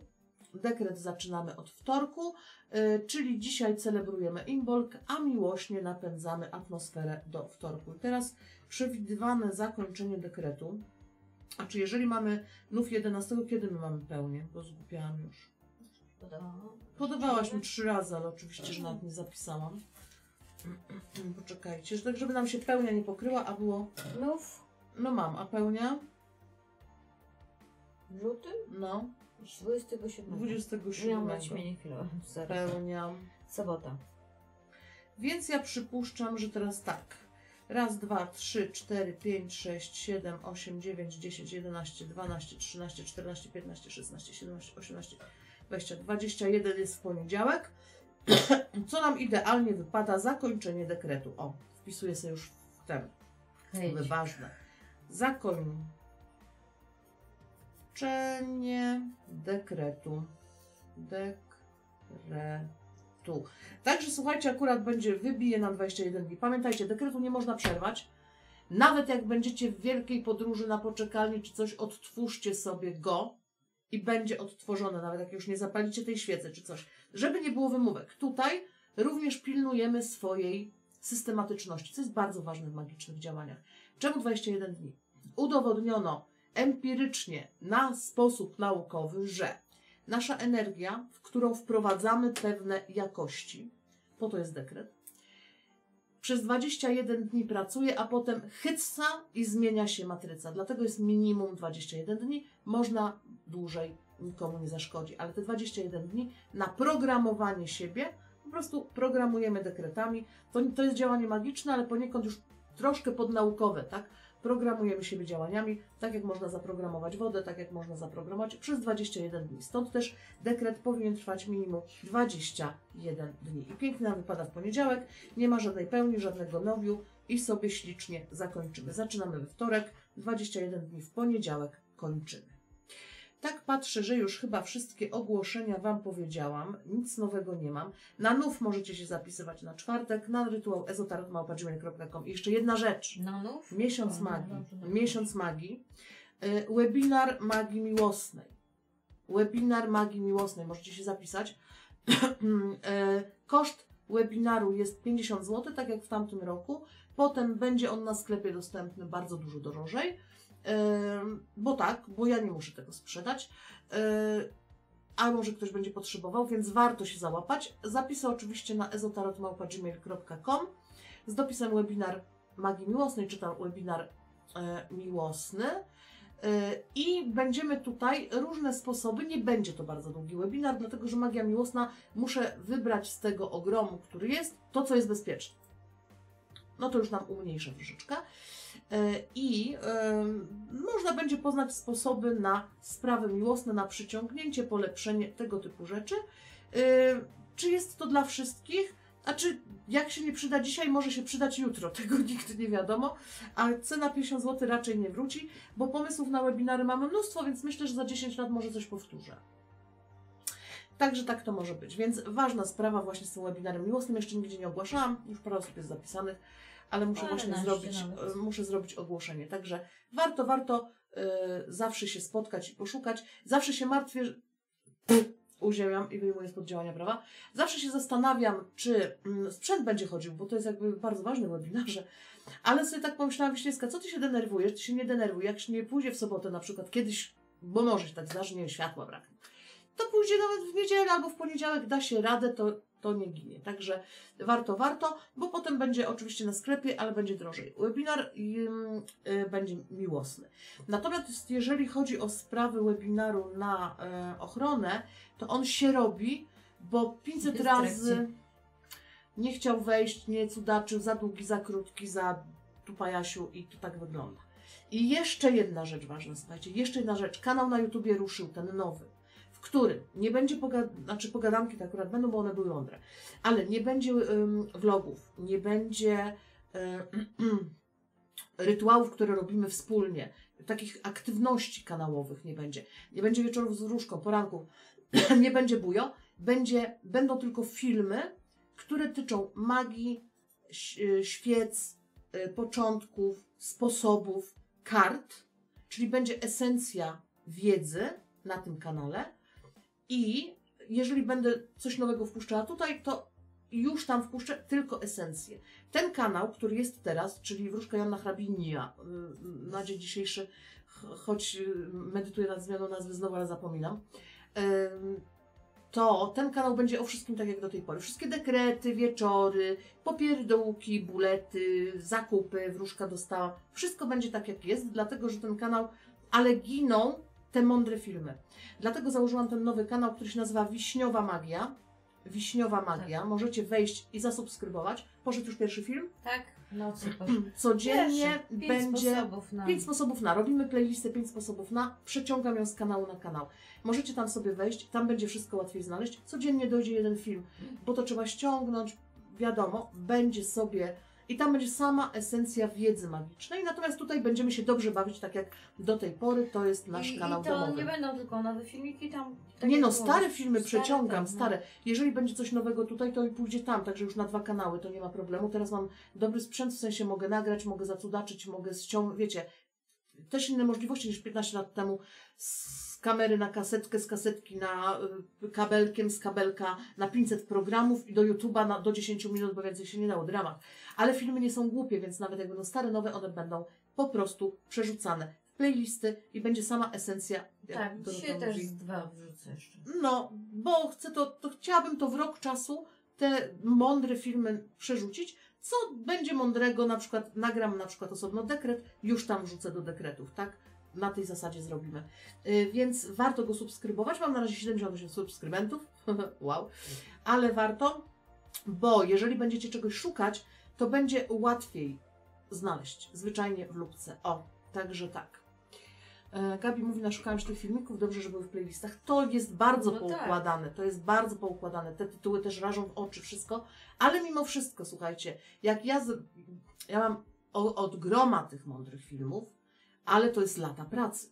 Czyli dzisiaj celebrujemy Imbolc, a miłośnie napędzamy atmosferę do wtorku. I teraz przewidywane zakończenie dekretu. A czy jeżeli mamy nów 11, kiedy my mamy pełnię? Bo zgubiłam już. Podawałaś mi 3 razy, ale oczywiście, że nawet nie zapisałam. Poczekajcie, tak żeby nam się pełnia nie pokryła, a było... Nów. No mam, a pełnia? W lutym? No. 27. 27. Pełnia. Sobota. Więc ja przypuszczam, że teraz tak. Raz, 2, 3, 4, 5, 6, 7, 8, 9, 10, 11, 12, 13, 14, 15, 16, 17, 18, 20, 21 jest w poniedziałek. Co nam idealnie wypada? Zakończenie dekretu. O, wpisuję sobie już w ten. Ważne. Zakończenie dekretu. Także słuchajcie, akurat wybije nam 21 dni. Pamiętajcie, dekretu nie można przerwać. Nawet jak będziecie w wielkiej podróży na poczekalni czy coś, odtwórzcie sobie go i będzie odtworzone, nawet jak już nie zapalicie tej świecy czy coś. Żeby nie było wymówek. Tutaj również pilnujemy swojej systematyczności, co jest bardzo ważne w magicznych działaniach. Czemu 21 dni? Udowodniono empirycznie, na sposób naukowy, że nasza energia, w którą wprowadzamy pewne jakości, po to jest dekret, przez 21 dni pracuje, a potem chyca i zmienia się matryca. Dlatego jest minimum 21 dni. Można dłużej, nikomu nie zaszkodzi, ale te 21 dni na programowanie siebie, po prostu programujemy dekretami. To jest działanie magiczne, ale poniekąd już troszkę podnaukowe, tak? Programujemy siebie działaniami, tak jak można zaprogramować wodę, tak jak można zaprogramować przez 21 dni. Stąd też dekret powinien trwać minimum 21 dni. I pięknie nam wypada w poniedziałek, nie ma żadnej pełni, żadnego nowiu i sobie ślicznie zakończymy. Zaczynamy we wtorek, 21 dni w poniedziałek kończymy. Tak patrzę, że już chyba wszystkie ogłoszenia Wam powiedziałam, nic nowego nie mam. Na nów możecie się zapisywać na czwartek, na rytuał ezotarot@gmail.com. I jeszcze jedna rzecz. Na nów? Miesiąc magii. Miesiąc magii. Webinar magii miłosnej. Webinar magii miłosnej. Możecie się zapisać. Koszt webinaru jest 50 zł, tak jak w tamtym roku. Potem będzie on na sklepie dostępny bardzo dużo drożej. Bo ja nie muszę tego sprzedać, a może ktoś będzie potrzebował, więc warto się załapać. Zapisy oczywiście na ezotarot@gmail.com z dopisem webinar magii miłosnej, czy tam webinar miłosny. I będziemy tutaj różne sposoby, nie będzie to bardzo długi webinar, dlatego że magia miłosna muszę wybrać z tego ogromu, który jest, to co jest bezpieczne. No to już nam umniejszę troszeczkę. I można będzie poznać sposoby na sprawy miłosne, na przyciągnięcie, polepszenie, tego typu rzeczy. Czy jest to dla wszystkich? A czy jak się nie przyda dzisiaj, może się przydać jutro, tego nigdy nie wiadomo, a cena 50 zł raczej nie wróci, bo pomysłów na webinary mamy mnóstwo, więc myślę, że za 10 lat może coś powtórzę. Także tak to może być, więc ważna sprawa właśnie z tym webinarem miłosnym, jeszcze nigdzie nie ogłaszałam, już parę osób jest zapisanych, ale muszę właśnie zrobić ogłoszenie, także warto zawsze się spotkać i poszukać, zawsze się martwię, że... uziemiam i wyjmuję spod działania prawa. Zawsze się zastanawiam, czy sprzęt będzie chodził, bo to jest jakby bardzo ważne w webinarze. Ale sobie tak pomyślałam, Wiśniewska, co ty się denerwujesz? Ty się nie denerwuj. Jak się nie pójdzie w sobotę na przykład kiedyś, bo może się tak zdarzy, nie, światła braknie, to pójdzie nawet w niedzielę albo w poniedziałek, da się radę, to nie ginie. Także warto, bo potem będzie oczywiście na sklepie, ale będzie drożej. Webinar będzie miłosny. Natomiast jeżeli chodzi o sprawy webinaru na ochronę, to on się robi, bo 500 razy nie chciał wejść, nie cudaczył, za długi, za krótki, za tupajasiu i to tak wygląda. I jeszcze jedna rzecz ważna, słuchajcie, jeszcze jedna rzecz. Kanał na YouTubie ruszył, ten nowy, w którym nie będzie pogadanki, to akurat będą, bo one były mądre, ale nie będzie vlogów, nie będzie rytuałów, które robimy wspólnie, takich aktywności kanałowych nie będzie. Nie będzie wieczorów z wróżką, poranków, nie będzie bujo, będą tylko filmy, które tyczą magii, świec, początków, sposobów, kart, czyli będzie esencja wiedzy na tym kanale i jeżeli będę coś nowego wpuszczała tutaj, to już tam wpuszczę tylko esencję. Ten kanał, który jest teraz, czyli Wróżka Joanna Hrabinia, na dzień dzisiejszy, choć medytuję nad zmianą nazwy znowu, ale zapominam, to ten kanał będzie o wszystkim tak jak do tej pory. Wszystkie dekrety, wieczory, popierdółki, bulety, zakupy, wróżka dostała. Wszystko będzie tak jak jest, dlatego że ten kanał, ale giną te mądre filmy. Dlatego założyłam ten nowy kanał, który się nazywa Wiśniowa Magia. Wiśniowa Magia. Tak. Możecie wejść i zasubskrybować. Poszedł już pierwszy film? Tak. Codziennie będzie 5 sposobów na. Robimy playlistę 5 sposobów na. Przeciągam ją z kanału na kanał. Możecie tam sobie wejść, tam będzie wszystko łatwiej znaleźć. Codziennie dojdzie jeden film, bo to trzeba ściągnąć, wiadomo, będzie sobie i tam będzie sama esencja wiedzy magicznej. Natomiast tutaj będziemy się dobrze bawić, tak jak do tej pory, to jest nasz kanał domowy. I to nie będą tylko nowe filmiki tam? Tak nie no, stare filmy przeciągam, stare. Jeżeli będzie coś nowego tutaj, to i pójdzie tam, także już na 2 kanały, to nie ma problemu. Teraz mam dobry sprzęt, w sensie mogę nagrać, mogę zacudaczyć, mogę ściągnąć, wiecie, też inne możliwości niż 15 lat temu z kamery na kasetkę, z kasetki na kabelkiem, z kabelka na 500 programów i do YouTube'a do 10 minut, bo więcej się nie dało, dramat. Ale filmy nie są głupie, więc nawet jak będą stare, nowe, one będą po prostu przerzucane w playlisty i będzie sama esencja. Tak, dzisiaj też z 2 wrzucę jeszcze. No, bo chcę to chciałabym to w rok czasu te mądre filmy przerzucić. Co będzie mądrego, na przykład nagram na przykład osobno dekret, już tam wrzucę do dekretów, tak? Na tej zasadzie zrobimy. Więc warto go subskrybować. Mam na razie 78 subskrybentów. Wow. Ale warto, bo jeżeli będziecie czegoś szukać, to będzie łatwiej znaleźć. Zwyczajnie w lupce. O, także tak. Gabi mówi, naszukałam się tych filmików, dobrze, że były w playlistach. To jest bardzo poukładane, tak. To jest bardzo poukładane. Te tytuły też rażą w oczy, wszystko. Ale mimo wszystko, słuchajcie, jak ja mam od groma tych mądrych filmów, ale to jest lata pracy.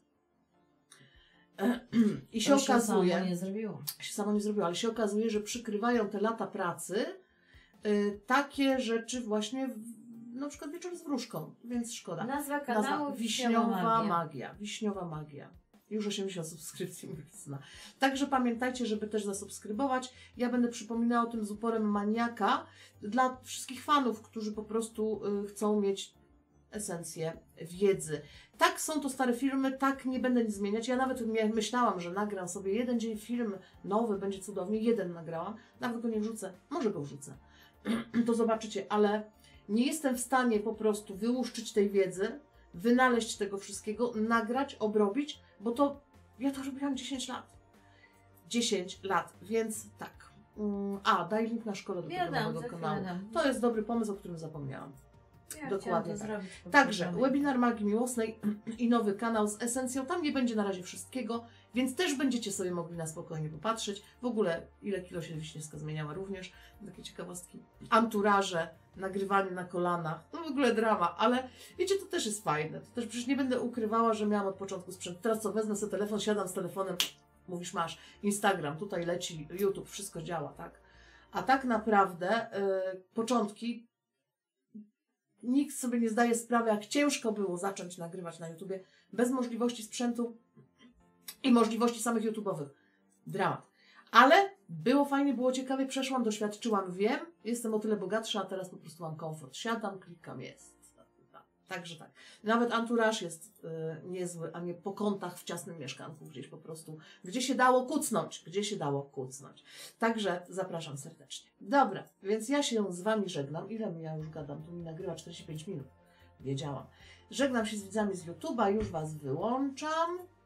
I się okazuje, się samo nie zrobiło, ale się okazuje, że przykrywają te lata pracy takie rzeczy właśnie na przykład Wieczór z wróżką, więc szkoda. Nazwa kanału Wiśniowa Magia. Wiśniowa Magia. Już 80 subskrypcji Marcyna. Także pamiętajcie, żeby też zasubskrybować. Ja będę przypominała o tym z uporem maniaka dla wszystkich fanów, którzy po prostu chcą mieć esencję wiedzy. Tak, są to stare filmy, tak, nie będę nic zmieniać. Ja nawet myślałam, że nagram sobie jeden dzień film nowy, będzie cudownie. Jeden nagrałam, nawet go nie wrzucę. Może go wrzucę. To zobaczycie, ale nie jestem w stanie po prostu wyłuszczyć tej wiedzy, wynaleźć tego wszystkiego, nagrać, obrobić, bo to ja to robiłam 10 lat. 10 lat, więc tak. Daj link na szkołę do tego nowego kanału. To jest dobry pomysł, o którym zapomniałam. Ja dokładnie to tak. zrobić. Także webinar Magii Miłosnej i nowy kanał z esencją. Tam nie będzie na razie wszystkiego, więc też będziecie sobie mogli na spokojnie popatrzeć. W ogóle ile kilo się Wiśniewska zmieniała również. Takie ciekawostki. Anturaże, nagrywanie na kolanach. No w ogóle drama, ale wiecie, to też jest fajne. To też przecież nie będę ukrywała, że miałam od początku sprzęt. Teraz co, wezmę sobie telefon, siadam z telefonem, mówisz masz Instagram, tutaj leci YouTube, wszystko działa, tak? A tak naprawdę początki nikt sobie nie zdaje sprawy, jak ciężko było zacząć nagrywać na YouTubie bez możliwości sprzętu i możliwości samych YouTube'owych. Dramat. Ale było fajnie, było ciekawie, przeszłam, doświadczyłam, wiem, jestem o tyle bogatsza, a teraz po prostu mam komfort. Siadam, klikam, jest. Także tak. Nawet anturaż jest niezły, a nie po kątach w ciasnym mieszkanku gdzieś po prostu, gdzie się dało kucnąć. Także zapraszam serdecznie. Dobra, więc ja się z Wami żegnam. Ile ja już gadam? Tu mi nagrywa 45 minut. Wiedziałam. Żegnam się z widzami z YouTube'a, już Was wyłączam.